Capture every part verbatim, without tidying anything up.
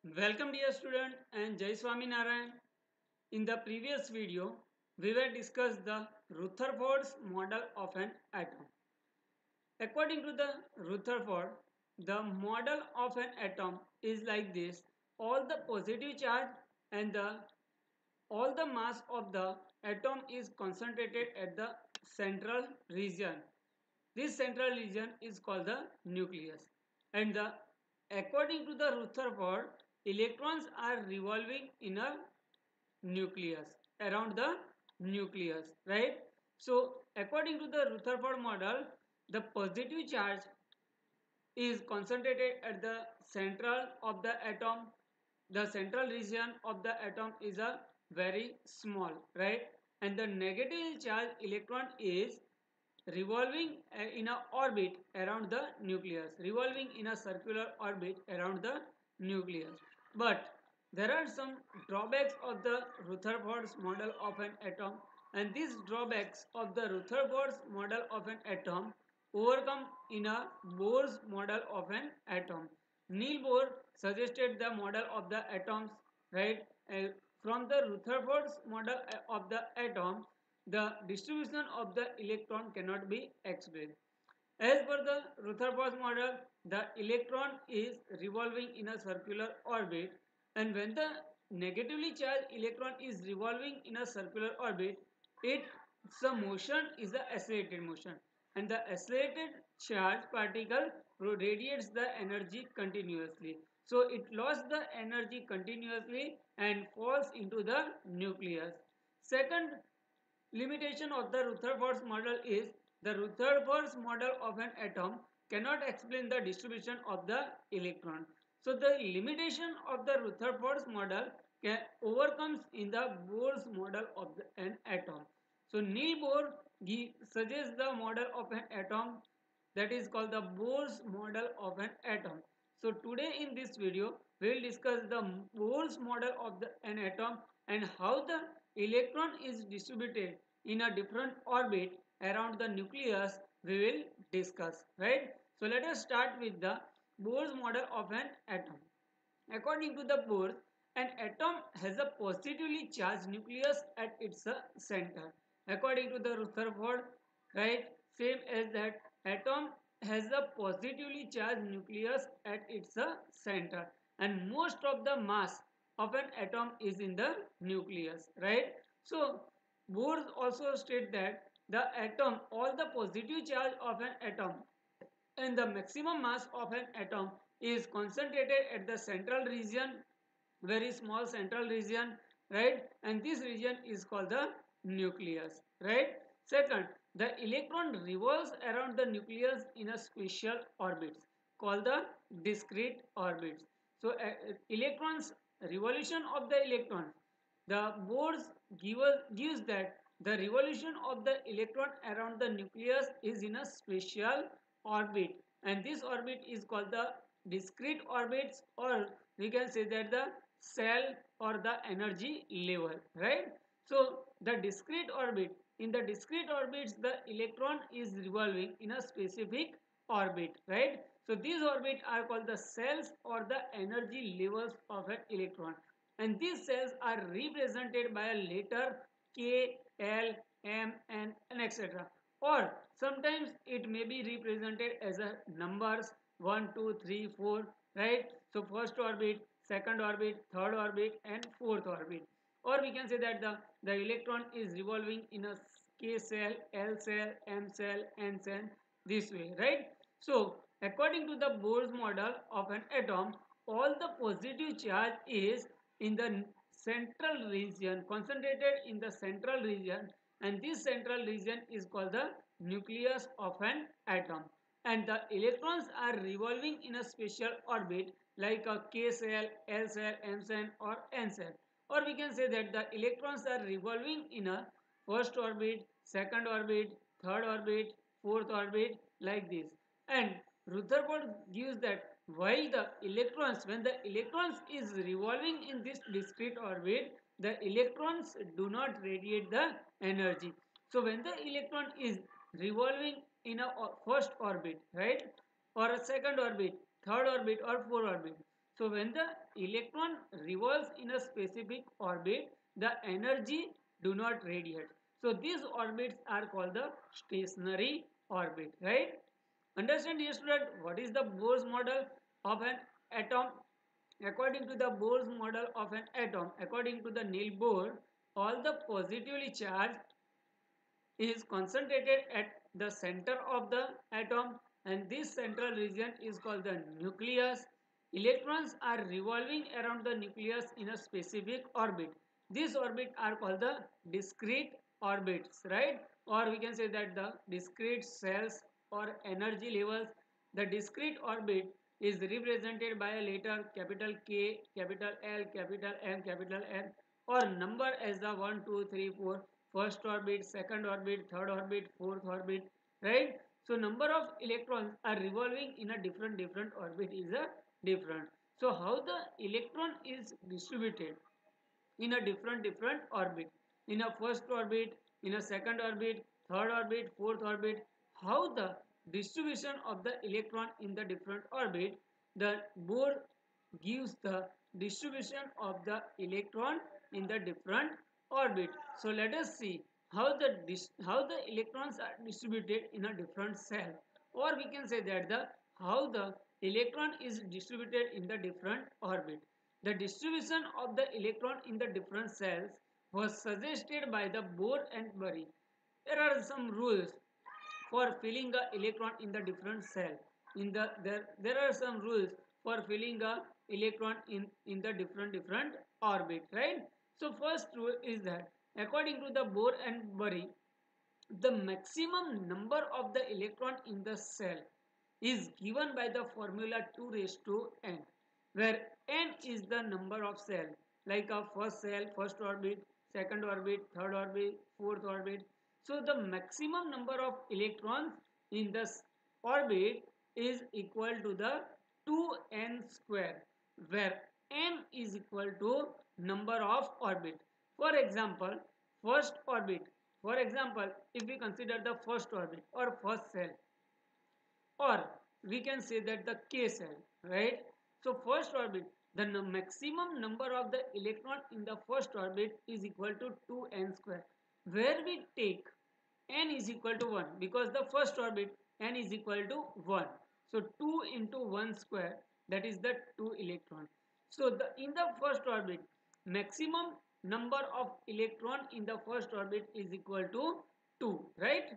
Welcome dear student and Jai Swaminarayan. In the previous video, we will discuss the Rutherford's model of an atom. According to the Rutherford, the model of an atom is like this. All the positive charge and the all the mass of the atom is concentrated at the central region. This central region is called the nucleus. And the according to the Rutherford, electrons are revolving in a nucleus, around the nucleus, right? So according to the Rutherford model, the positive charge is concentrated at the central of the atom. The central region of the atom is a very small, right? And the negatively charged electron is revolving uh, in a orbit around the nucleus, revolving in a circular orbit around the nucleus. But there are some drawbacks of the Rutherford's model of an atom, and these drawbacks of the Rutherford's model of an atom overcome in a Bohr's model of an atom. Niels Bohr suggested the model of the atoms, right? Uh, from the Rutherford's model uh, of the atom, the distribution of the electron cannot be explained. As per the Rutherford model, the electron is revolving in a circular orbit, and when the negatively charged electron is revolving in a circular orbit, its motion is the accelerated motion, and the accelerated charged particle radiates the energy continuously. So it lost the energy continuously and falls into the nucleus. Second limitation of the Rutherford's model is the Rutherford's model of an atom cannot explain the distribution of the electron. So the limitation of the Rutherford's model can overcomes in the Bohr's model of the, an atom. So Niels Bohr suggests the model of an atom that is called the Bohr's model of an atom. So today in this video we will discuss the Bohr's model of the, an atom and how the electron is distributed in a different orbit around the nucleus we will discuss, right? So let us start with the Bohr's model of an atom. According to the Bohr, an atom has a positively charged nucleus at its uh, center. According to the Rutherford, right, same as that atom has a positively charged nucleus at its uh, center, and most of the mass of an atom is in the nucleus, right? So Bohr also state that the atom, all the positive charge of an atom and the maximum mass of an atom is concentrated at the central region, very small central region, right? And this region is called the nucleus, right? Second, the electron revolves around the nucleus in a special orbits called the discrete orbits. So uh, electrons revolution of the electron, the Bohr's gives, gives that the revolution of the electron around the nucleus is in a special orbit, and this orbit is called the discrete orbits, or we can say that the cell or the energy level, right? So the discrete orbit, in the discrete orbits the electron is revolving in a specific orbit, right? So these orbits are called the cells or the energy levels of an electron, and these cells are represented by a letter K, L, M, N, and et cetera. Or sometimes it may be represented as a numbers one, two, three, four, right? So first orbit, second orbit, third orbit, and fourth orbit. Or we can say that the, the electron is revolving in a K cell, L cell, M cell, N cell, this way, right? So according to the Bohr's model of an atom, all the positive charge is in the central region, concentrated in the central region, and this central region is called the nucleus of an atom, and the electrons are revolving in a special orbit like a K cell, L cell, M cell, or N cell. Or we can say that the electrons are revolving in a first orbit, second orbit, third orbit, fourth orbit, like this. And Rutherford gives that while the electrons, when the electrons is revolving in this discrete orbit, the electrons do not radiate the energy. So when the electron is revolving in a first orbit, right, or a second orbit, third orbit, or fourth orbit, So when the electron revolves in a specific orbit, the energy do not radiate. So these orbits are called the stationary orbit, right? Understand, dear student, what is the Bohr's model of an atom? According to the Bohr's model of an atom, according to the Niels Bohr, all the positively charged is concentrated at the center of the atom, and this central region is called the nucleus. Electrons are revolving around the nucleus in a specific orbit. These orbits are called the discrete orbits, right? Or we can say that the discrete cells or energy levels. The discrete orbit is represented by a letter capital K, capital L, capital M, capital N, or number as the one, two, three, four, first orbit, second orbit, third orbit, fourth orbit, right? So number of electrons are revolving in a different different orbit is a different. So how the electron is distributed in a different different orbit, in a first orbit, in a second orbit, third orbit, fourth orbit, how the distribution of the electron in the different orbit, the Bohr gives the distribution of the electron in the different orbit. So let us see how the how the electrons are distributed in a different cell, or we can say that the how the electron is distributed in the different orbit. The distribution of the electron in the different cells was suggested by the Bohr and Bury. There are some rules for filling the electron in the different cell. In the there there are some rules for filling a electron in in the different different orbit, right? So first rule is that according to the Bohr and Bury, the maximum number of the electron in the cell is given by the formula two raised to n, where n is the number of cell, like a first cell, first orbit, second orbit, third orbit, fourth orbit. So the maximum number of electrons in the orbit is equal to the two n square, where n is equal to number of orbit. For example, first orbit. For example, if we consider the first orbit or first cell, or we can say that the K cell, right? So first orbit, the maximum number of the electron in the first orbit is equal to two n square, where we take n is equal to one, because the first orbit n is equal to one. So two into one square, that is the two electron. So the in the first orbit, maximum number of electron in the first orbit is equal to two, right?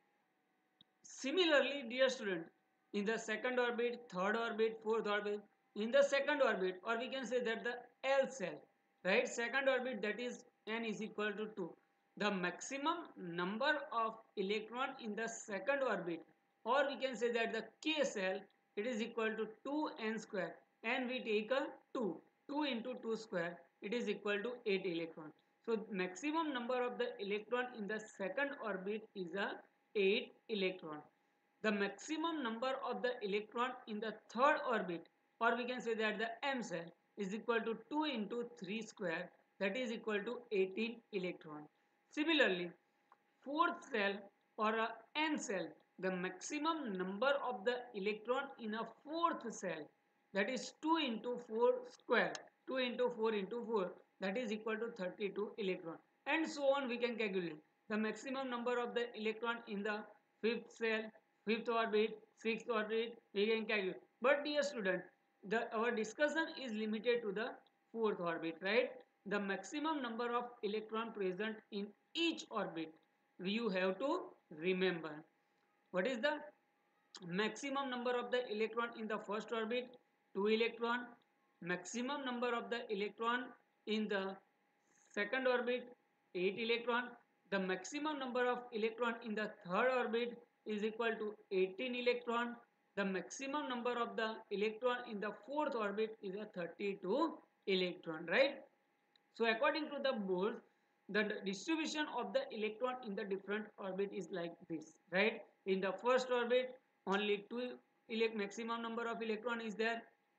Similarly, dear student, in the second orbit, third orbit, fourth orbit, in the second orbit, or we can say that the L cell, right? Second orbit, that is n is equal to two. The maximum number of electron in the second orbit, or we can say that the K cell, it is equal to two n square, and we take a two. two into two square, it is equal to eight electron. So maximum number of the electron in the second orbit is a eight electron. The maximum number of the electron in the third orbit, or we can say that the M cell, is equal to two into three square, that is equal to eighteen electron. Similarly, fourth cell or a N cell, the maximum number of the electron in a fourth cell, that is two into four square, two into four into four, that is equal to thirty-two electron, and so on we can calculate the maximum number of the electron in the fifth cell, fifth orbit, sixth orbit, we can calculate. But dear student, the our discussion is limited to the fourth orbit, right? The maximum number of electron present in each orbit, you have to remember. What is the maximum number of the electron in the first orbit? two electron. Maximum number of the electron in the second orbit, eight electron. The maximum number of electron in the third orbit is equal to eighteen electron. The maximum number of the electron in the fourth orbit is a thirty-two electron, right? So according to the Bohr, the distribution of the electron in the different orbit is like this, right? In the first orbit, only two elect maximum number of electron is there.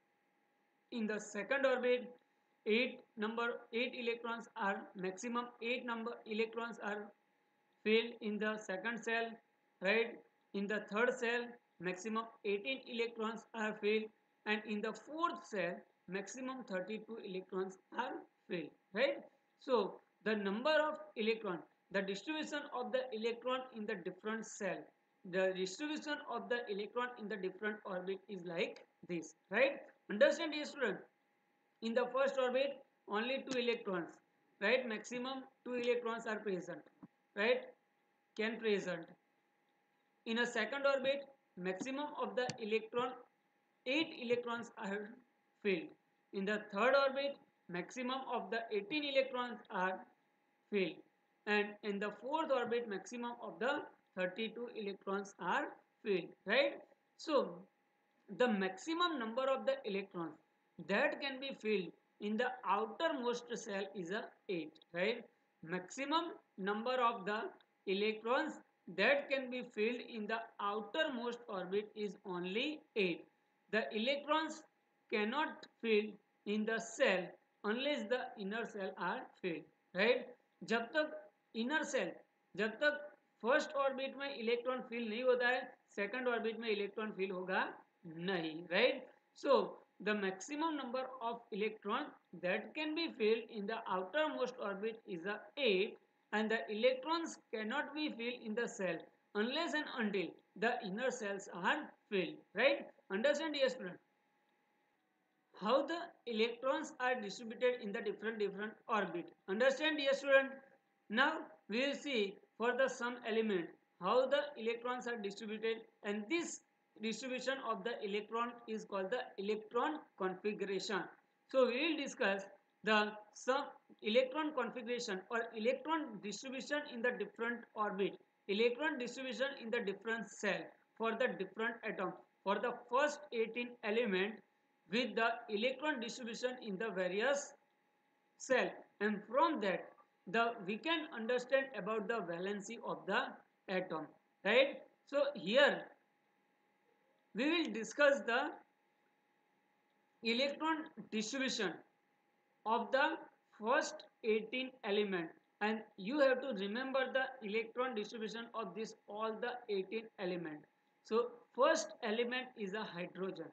In the second orbit, eight number eight electrons are maximum eight number electrons are filled in the second cell, right? In the third cell, maximum eighteen electrons are filled, and in the fourth cell, maximum thirty-two electrons are filled, right? So the number of electron, the distribution of the electron in the different cell, the distribution of the electron in the different orbit is like this, right? Understand, dear student? In the first orbit, only two electrons, right? Maximum two electrons are present, right? Can present. In a second orbit, maximum of the electron, eight electrons are filled. In the third orbit, maximum of the eighteen electrons are filled. And in the fourth orbit, maximum of the thirty-two electrons are filled, right? So the maximum number of the electrons that can be filled in the outermost cell is a eight, right? Maximum number of the electrons that can be filled in the outermost orbit is only eight. The electrons cannot fill in the cell unless the inner cell are filled, right? जब तक inner cell, जब तक first orbit में electron fill नहीं होता है, second orbit में electron fill होगा नहीं, right? So the maximum number of electron that can be filled in the outermost orbit is a eight, and the electrons cannot be filled in the cell unless and until the inner cells are filled, right? Understand, yes student? How the electrons are distributed in the different different orbit. Understand, dear student? Now we will see for the some element how the electrons are distributed, and this distribution of the electron is called the electron configuration. So we will discuss the some electron configuration or electron distribution in the different orbit, electron distribution in the different cell for the different atom for the first eighteen element with the electron distribution in the various cell, and from that the we can understand about the valency of the atom, right? So here we will discuss the electron distribution of the first eighteen element, and you have to remember the electron distribution of this all the eighteen element. So first element is a hydrogen.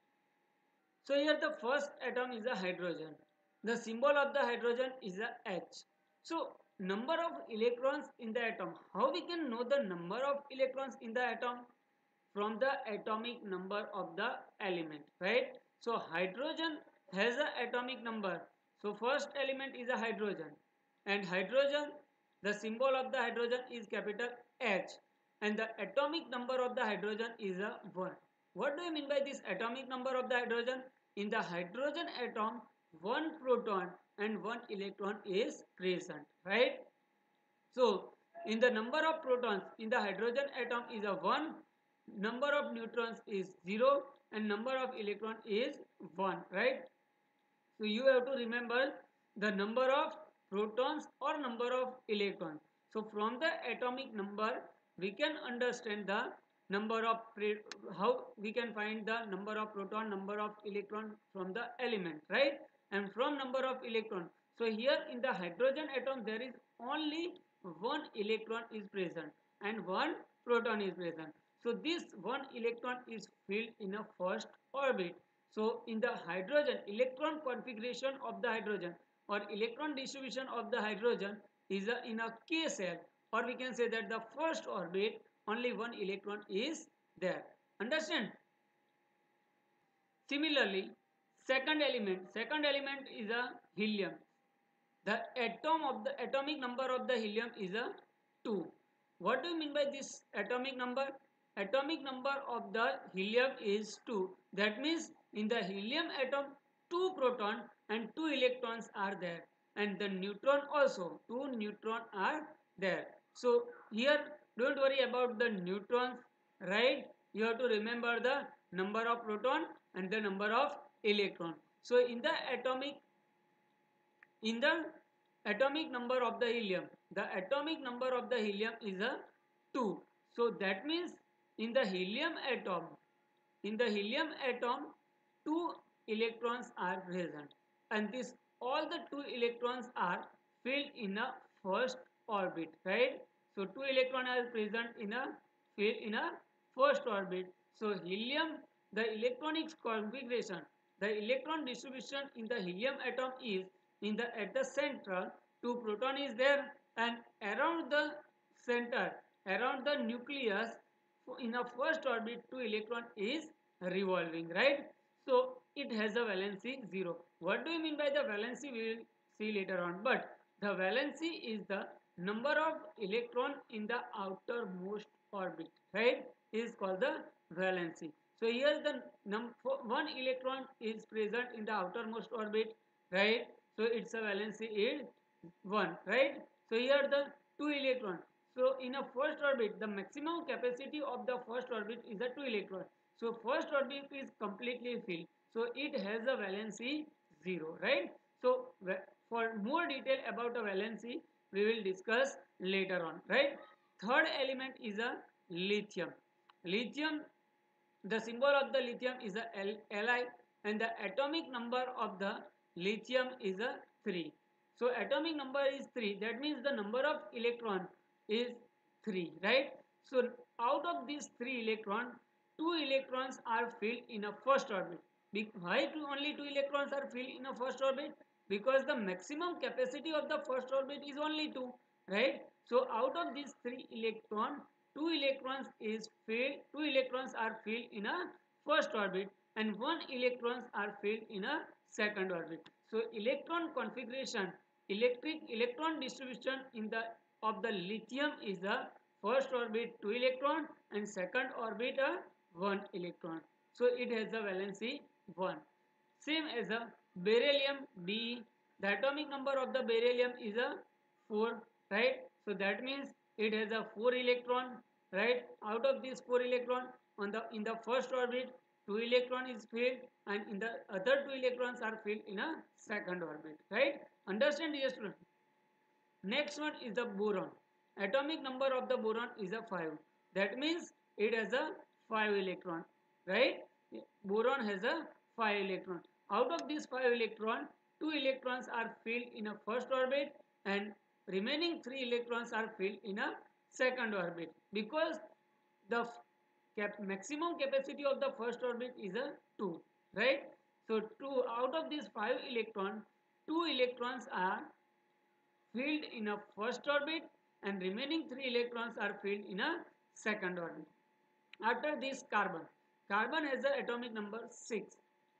So here the first atom is a hydrogen. The symbol of the hydrogen is a H. So number of electrons in the atom. How we can know the number of electrons in the atom? From the atomic number of the element, right? So hydrogen has a atomic number. So first element is a hydrogen, and hydrogen, the symbol of the hydrogen is capital H, and the atomic number of the hydrogen is a one. What do you mean by this atomic number of the hydrogen? In the hydrogen atom, one proton and one electron is present, right? So in the number of protons in the hydrogen atom is a one, number of neutrons is zero, and number of electron is one, right? So you have to remember the number of protons or number of electrons. So from the atomic number we can understand the number of, how we can find the number of proton, number of electron from the element, right? And from number of electron, so here in the hydrogen atom there is only one electron is present and one proton is present. So this one electron is filled in a first orbit. So in the hydrogen, electron configuration of the hydrogen or electron distribution of the hydrogen is a, in a K cell, or we can say that the first orbit only one electron is there. Understand? Similarly, second element, second element is a helium. The atom of the atomic number of the helium is a two. What do you mean by this atomic number? Atomic number of the helium is two. That means in the helium atom two proton and two electrons are there, and the neutron also two neutron are there. So here don't worry about the neutrons, right? You have to remember the number of proton and the number of electron. So in the atomic in the atomic number of the helium, the atomic number of the helium is a two. So that means in the helium atom, in the helium atom two electrons are present, and this all the two electrons are filled in a first orbit, right? So two electrons are present in a filled in a first orbit. So helium, the electronic configuration, The electron distribution in the helium atom is in the at the center two proton is there, and around the center, around the nucleus, in a first orbit two electron is revolving, right? So it has a valency zero. What do you mean by the valency? We will see later on. But the valency is the number of electron in the outermost orbit, right? Is called the valency. So here the num one electron is present in the outermost orbit, right? So its a valency is one, right? So here the two electron. So in a first orbit, the maximum capacity of the first orbit is a two electron. So first orbit is completely filled. So it has a valency zero, right? So for more detail about the valency, we will discuss later on, right? Third element is a lithium. Lithium, the symbol of the lithium is a Li, and the atomic number of the lithium is a three. So atomic number is three. That means the number of electron is three, right? So out of these three electron, two electrons are filled in a first orbit. Why two, only two electrons are filled in a first orbit? Because the maximum capacity of the first orbit is only two, right? So out of these three electron, two electrons is filled, two electrons are filled in a first orbit, and one electrons are filled in a second orbit. So electron configuration, electric electron distribution in the of the lithium is the first orbit two electron and second orbit a one electron. So it has a valency one. Same as a beryllium Be. The atomic number of the beryllium is a four, right? So that means it has a four electron, right? Out of these four electron, on the in the first orbit two electron is filled, and in the other two electrons are filled in a second orbit, right? Understand, dear student? Next one is the boron. Atomic number of the boron is a five. That means it has a five electron, right? Boron has a five electron. Out of these five electron, two electrons are filled in a first orbit, and remaining three electrons are filled in a second orbit, because the cap maximum capacity of the first orbit is a two, right? So two out of these five electron, two electrons are filled in a first orbit, and remaining three electrons are filled in a second orbit. After this, carbon. Carbon has the atomic number six.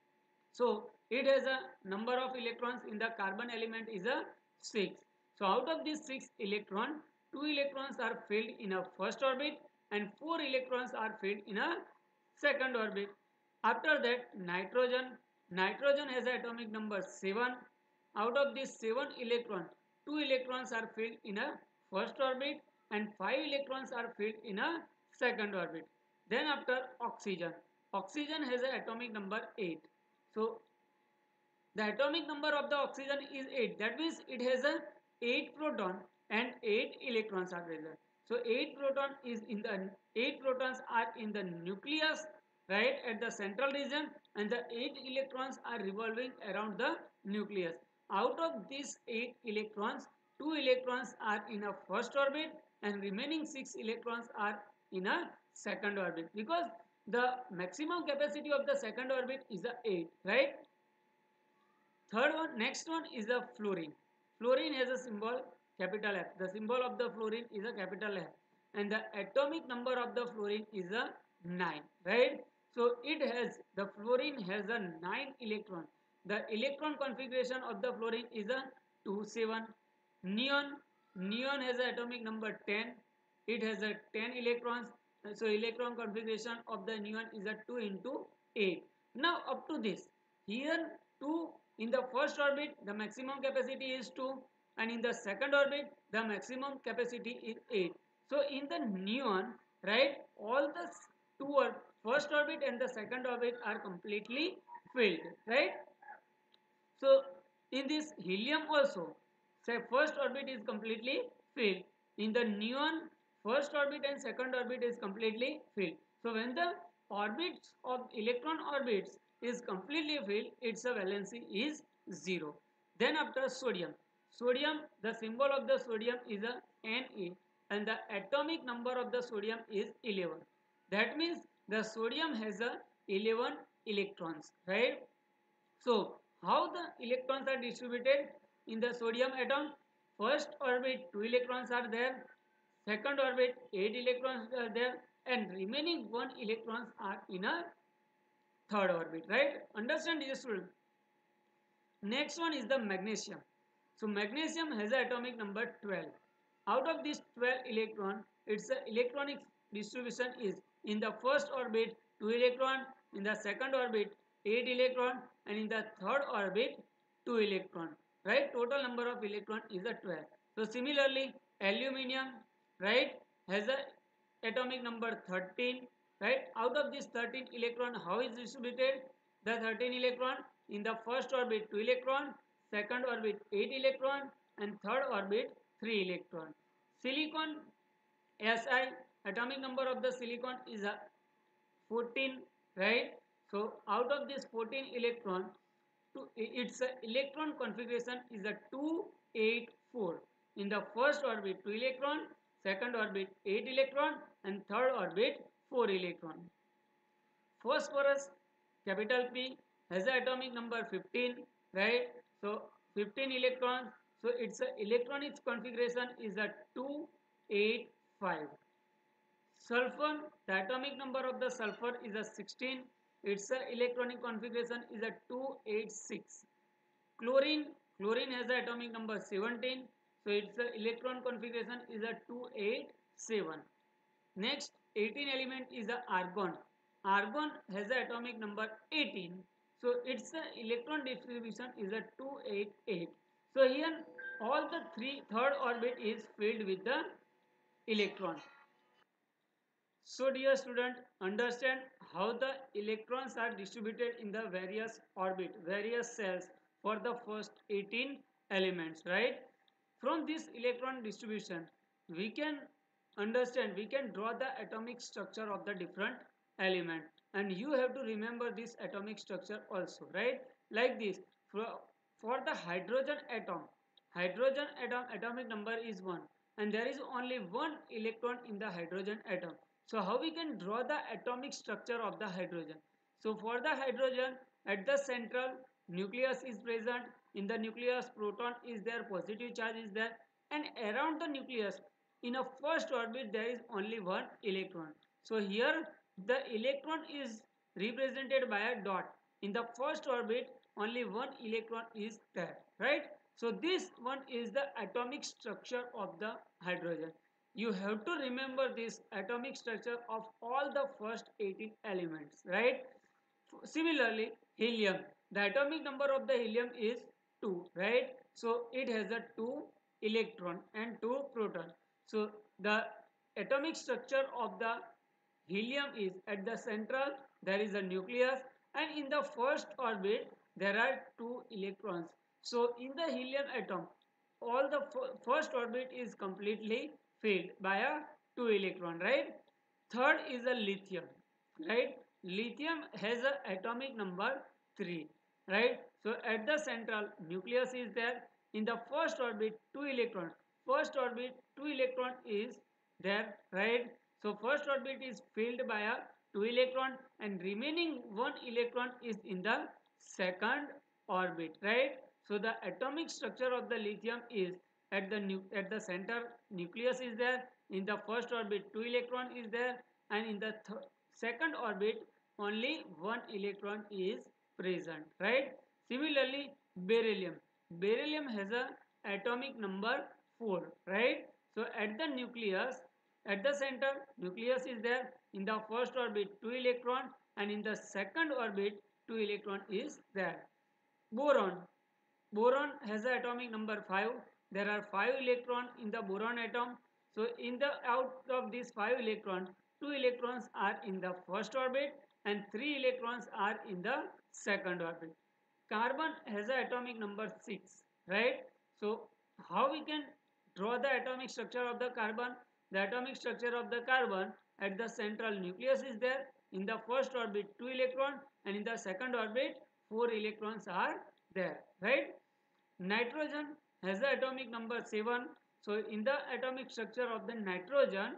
So it has a number of electrons in the carbon element is a six. So out of these six electron, two electrons are filled in a first orbit, and four electrons are filled in a second orbit. After that, nitrogen. Nitrogen has an atomic number seven. Out of these seven electrons, two electrons are filled in a first orbit, and five electrons are filled in a second orbit. Then after, oxygen. Oxygen has an atomic number eight. So the atomic number of the oxygen is eight. That means it has a eight proton and eight electrons are present. So eight proton is in the eight protons are in the nucleus, right, at the central region, and the eight electrons are revolving around the nucleus. Out of these eight electrons, two electrons are in a first orbit, and remaining six electrons are in a second orbit, because the maximum capacity of the second orbit is a eight, right? Third one, next one is the fluorine. Fluorine has a symbol capital F. The symbol of the fluorine is a capital F, and the atomic number of the fluorine is a nine, right? So it has, the fluorine has a nine electron. The electron configuration of the fluorine is a two seven. Neon, neon has an atomic number ten. It has a ten electrons. So electron configuration of the neon is a two into eight. Now up to this, here two, in the first orbit the maximum capacity is two, and in the second orbit the maximum capacity is eight. So in the neon, right, all the two or first orbit and the second orbit are completely filled, right? So in this helium also, say first orbit is completely filled. In the neon, first orbit and second orbit is completely filled. So when the orbits of electron orbits is completely filled, its valency is zero. Then after, sodium. Sodium, the symbol of the sodium is a Na, and the atomic number of the sodium is eleven. That means the sodium has a eleven electrons, right? So how the electrons are distributed in the sodium atom? First orbit two electrons are there, second orbit eight electrons are there, and remaining one electrons are in a third orbit, right? Understand this, student? Next one is the magnesium. So magnesium has an atomic number twelve. Out of this twelve electron, its electronic distribution is in the first orbit two electron, in the second orbit eight electron, and in the third orbit two electron. Right? Total number of electron is a twelve. So similarly, aluminium, right, has a atomic number thirteen. Right? Out of this thirteen electron, how is distributed? The thirteen electron in the first orbit two electron, second orbit eight electron, and third orbit three electron. Silicon Si, atomic number of the silicon is a fourteen, right? So out of this fourteen electron, to its electron configuration is a two eight four. In the first orbit two electron, second orbit eight electron, and third orbit four electron. Phosphorus, capital P, has an atomic number fifteen, right? So fifteen electrons. So its electronic configuration is a two eight five. Sulfur, the atomic number of the sulfur is a sixteen. Its electronic configuration is a two eight six. Chlorine, chlorine has an atomic number seventeen. So its electron configuration is a two eight seven. Next, eighteen element is the argon. Argon has the atomic number eighteen. So its electron distribution is a two eight eight. So here all the three third orbit is filled with the electron. So dear student, understand how the electrons are distributed in the various orbit, various cells for the first eighteen elements, right? From this electron distribution, we can understand, we can draw the atomic structure of the different element, and you have to remember this atomic structure also, right? Like this, for, for the hydrogen atom, hydrogen atom atomic number is one, and there is only one electron in the hydrogen atom. So how we can draw the atomic structure of the hydrogen? So for the hydrogen, at the central nucleus is present. In the nucleus, proton is there, positive charge is there, and around the nucleus in a first orbit there is only one electron. So here the electron is represented by a dot. In the first orbit only one electron is there, right? So this one is the atomic structure of the hydrogen. You have to remember this atomic structure of all the first eighteen elements, right? Similarly, helium, the atomic number of the helium is two, right? So it has a two electron and two proton. So the atomic structure of the helium is at the central there is a nucleus, and in the first orbit there are two electrons. So in the helium atom, all the first orbit is completely filled by a two electron, right? Third is a lithium, right? Lithium has a atomic number three, right? So at the central nucleus is there. In the first orbit two electrons, first orbit two electron is there, right? So first orbit is filled by a two electron, and remaining one electron is in the second orbit, right? So the atomic structure of the lithium is at the at the center nucleus is there. In the first orbit two electron is there, and in the th second orbit only one electron is present, right? Similarly, beryllium, beryllium has a atomic number four, right? So at the nucleus, at the center nucleus is there. In the first orbit two electron, and in the second orbit two electron is there. Boron, boron has a atomic number five. There are five electrons in the boron atom. So in the out of these five electrons, two electrons are in the first orbit and three electrons are in the second orbit. Carbon has a atomic number six, right? So how we can draw the atomic structure of the carbon? The atomic structure of the carbon, at the central nucleus is there. In the first orbit two electrons, and in the second orbit four electrons are there, right? Nitrogen has the atomic number seven. So in the atomic structure of the nitrogen,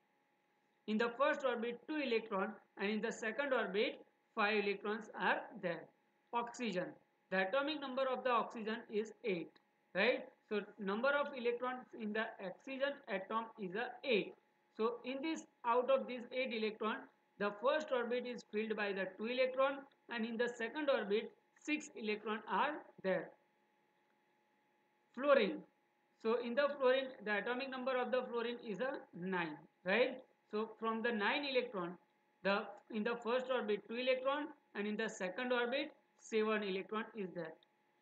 in the first orbit two electrons, and in the second orbit five electrons are there. Oxygen, the atomic number of the oxygen is eight, right? So number of electrons in the oxygen atom is a eight. So in this, out of these eight electron, the first orbit is filled by the two electron, and in the second orbit six electron are there. Fluorine. So in the fluorine, the atomic number of the fluorine is a nine, right? So from the nine electron, the in the first orbit two electron, and in the second orbit seven electron is there.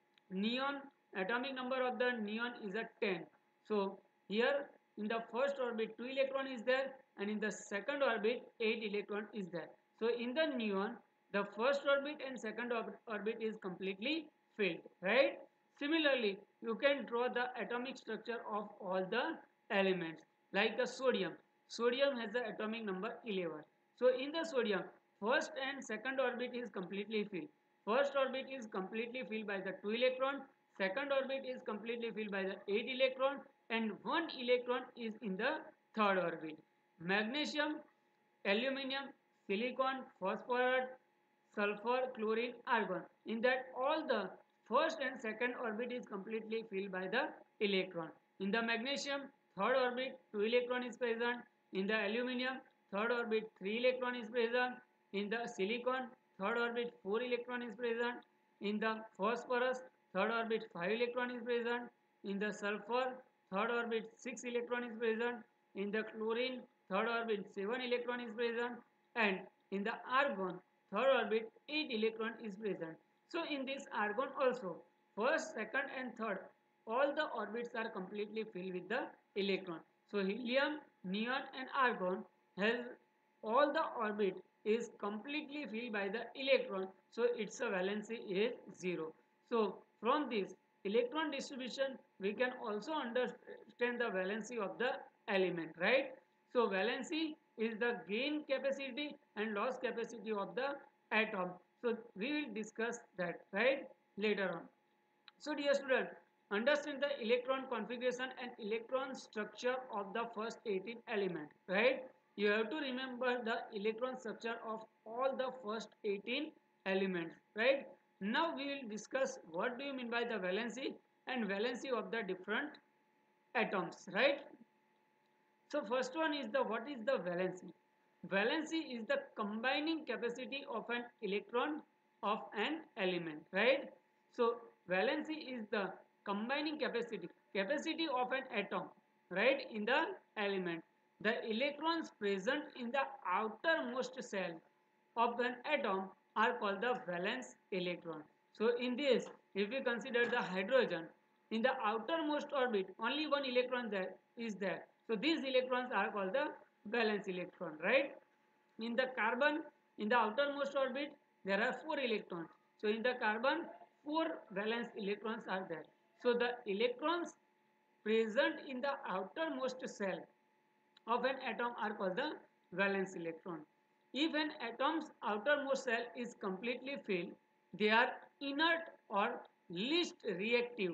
Neon, atomic number of the neon is a ten. So here in the first orbit two electron is there, and in the second orbit eight electron is there. So in the neon, the first orbit and second orbit is completely filled, right? Similarly, you can draw the atomic structure of all the elements, like the sodium. Sodium has the atomic number eleven. So in the sodium, first and second orbit is completely filled. First orbit is completely filled by the two electron, second orbit is completely filled by the eight electron, and one electron is in the third orbit. Magnesium, aluminium, silicon, phosphorus, sulfur, chlorine, argon. In that, all the first and second orbit is completely filled by the electron. In the magnesium, third orbit two electron is present. In the aluminium, third orbit three electron is present. In the silicon, third orbit four electron is present. In the phosphorus, third orbit five electron is present. In the sulfur, third orbit six electron is present. In the chlorine, third orbit seven electron is present. And in the argon, third orbit eight electron is present. So in this argon also, first, second and third, all the orbits are completely filled with the electron. So helium, neon and argon has all the orbit is completely filled by the electron. So its valency is zero. So from this electron distribution, we can also understand the valency of the element, right? So valency is the gain capacity and loss capacity of the atom. So we will discuss that, right, later on. So dear student, understand the electron configuration and electron structure of the first eighteen element, right? You have to remember the electron structure of all the first eighteen elements, right? Now we will discuss what do you mean by the valency and valency of the different atoms, right? So first one is the what is the valency? Valency is the combining capacity of an electron of an element, right? So valency is the combining capacity, capacity of an atom, right, in the element. The electrons present in the outermost shell of an atom are called the valence electron. So in this, if we consider the hydrogen, in the outermost orbit, only one electron there is there. So these electrons are called the valence electron, right? In the carbon, in the outermost orbit, there are four electrons. So in the carbon, four valence electrons are there. So the electrons present in the outermost shell of an atom are called the valence electron. If an atom's outermost shell is completely filled, they are inert or least reactive,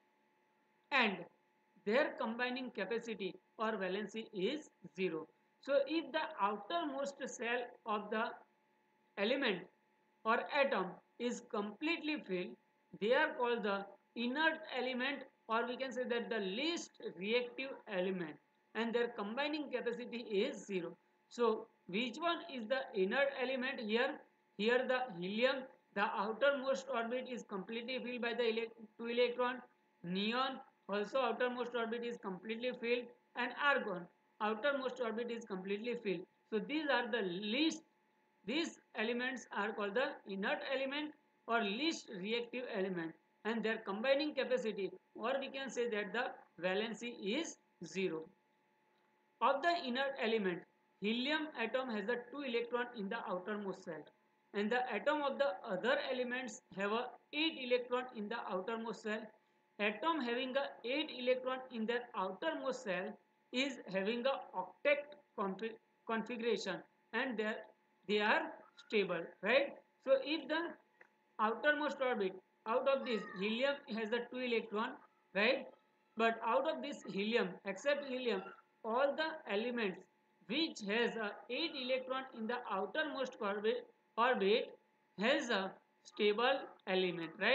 and their combining capacity or valency is zero. So if the outermost shell of the element or atom is completely filled, they are called the inert element, or we can say that the least reactive element, and their combining capacity is zero. So which one is the inert element here? Here the helium, the outermost orbit is completely filled by the elect two electron. Neon, also outermost orbit is completely filled, and argon, outermost orbit is completely filled. So these are the least, these elements are called the inert element or least reactive element, and their combining capacity, or we can say that the valency is zero. Of the inert element, helium atom has a two electron in the outermost shell, and the atom of the other elements have a eight electron in the outermost shell. Atom having a eight electron in their outermost shell is having a octet config configuration, and they they are stable, right? So if the outermost orbit, out of this helium has a two electron, right? But out of this helium, except helium, all the elements which has a eight electron in the outermost orbit, orbit has a stable element, right?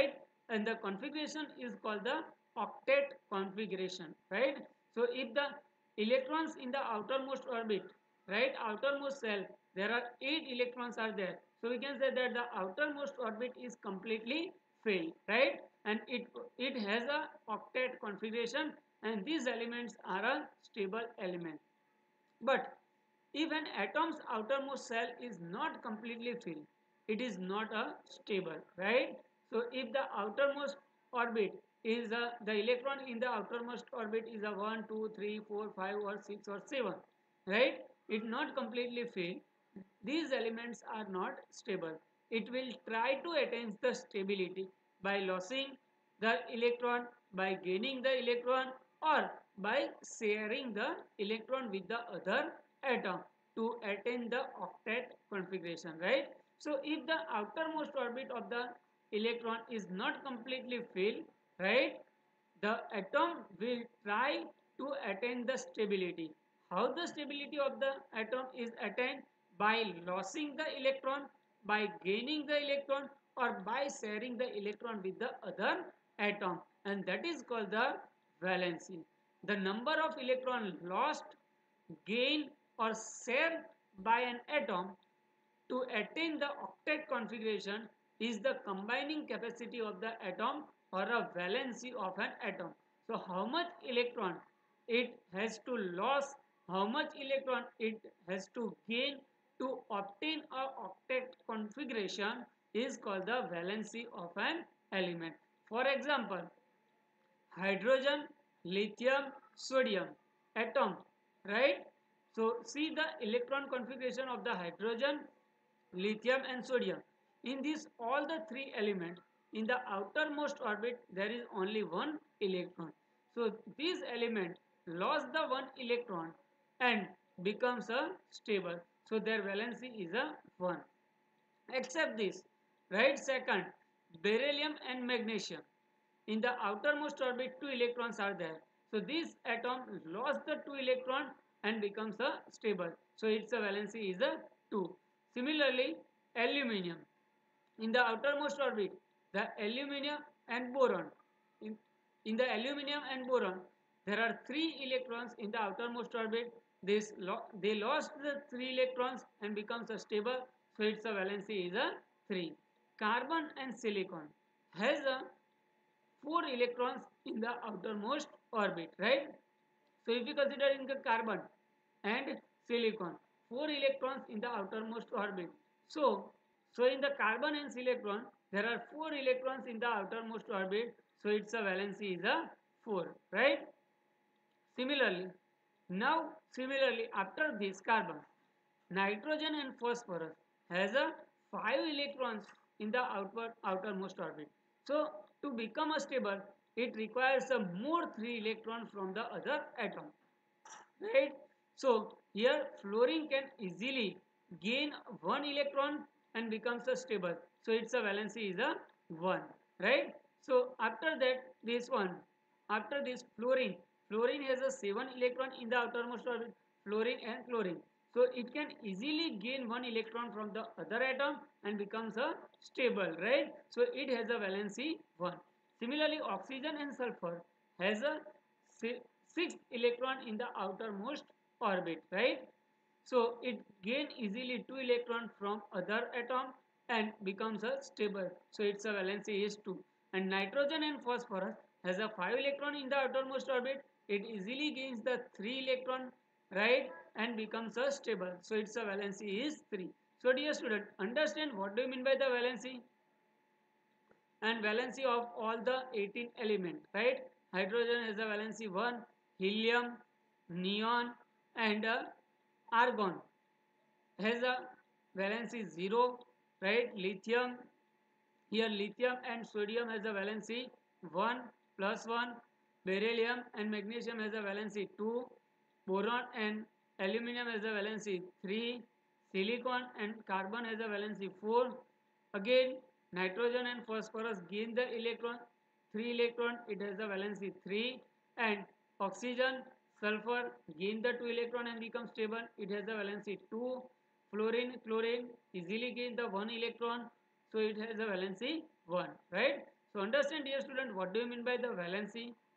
and the configuration is called the octet configuration, right? So if the electrons in the outermost orbit, right, outermost shell, there are eight electrons are there, so we can say that the outermost orbit is completely filled, right, and it it has a octet configuration, and these elements are a stable element. But if an atom's outermost shell is not completely filled, it is not a stable, right? So if the outermost orbit is a, the electron in the outermost orbit is a one, two, three, four, five or six or seven, right? It not completely filled. These elements are not stable. It will try to attain the stability by losing the electron, by gaining the electron, or by sharing the electron with the other atom to attain the octet configuration, right? So if the outermost orbit of the electron is not completely filled, right, the atom will try to attain the stability. How the stability of the atom is attained? By losing the electron, by gaining the electron, or by sharing the electron with the other atom, and that is called the valency. The number of electrons lost, gained or shared by an atom to attain the octet configuration is the combining capacity of the atom or a valency of an atom. So how much electron it has to lose, how much electron it has to gain to obtain a octet configuration is called the valency of an element. For example, hydrogen, lithium, sodium atom, right? So see the electron configuration of the hydrogen, lithium and sodium. In this all the three elements, in the outermost orbit there is only one electron. So this element lost the one electron and becomes a stable. So their valency is a one. Except this, right? Second, beryllium and magnesium. In the outermost orbit, two electrons are there. So this atom lost the two electron and becomes a stable. So its a valency is a two. Similarly, aluminium. In the outermost orbit, the aluminium and boron. In, in the aluminium and boron, there are three electrons in the outermost orbit. This lo they lost the three electrons and becomes a stable. So its a valency is a three. Carbon and silicon has a four electrons in the outermost orbit, right? So if you consider in the carbon and silicon, four electrons in the outermost orbit. So, so in the carbon and silicon, there are four electrons in the outermost orbit. So its a valency is a four, right? Similarly, now similarly after this carbon, nitrogen and phosphorus has a five electrons in the outward outermost orbit. So to become a stable, it requires a more three electron from the other atom, right? So here fluorine can easily gain one electron and becomes a stable. So its a valency is a one, right? So after that, this one, after this fluorine, fluorine has a seven electron in the outermost orbit, fluorine and chlorine. So it can easily gain one electron from the other atom and becomes a stable, right? So it has a valency one. Similarly, oxygen and sulfur has a six electron in the outermost orbit, right? So it gain easily two electron from other atom and becomes a stable. So its a valency is two. And nitrogen and phosphorus has a five electron in the outermost orbit. It easily gains the three electron, right, and becomes a stable. So its a valency is three. So dear student, understand what do you mean by the valency? And valency of all the eighteen element, right? Hydrogen has a valency one, helium, neon and uh, argon has a valency zero, right? Lithium, here lithium and sodium has a valency one plus one, beryllium and magnesium has a valency two, boron and aluminum has a valency three, silicon and carbon has a valency four. Again, nitrogen and phosphorus gain the electron, three electron, it has a valency three, and oxygen, sulfur gain the two electron and become stable, it has a valency two. Fluorine, chlorine easily gain the one electron, so it has a valency one, right? So understand, dear student, what do you mean by the valency?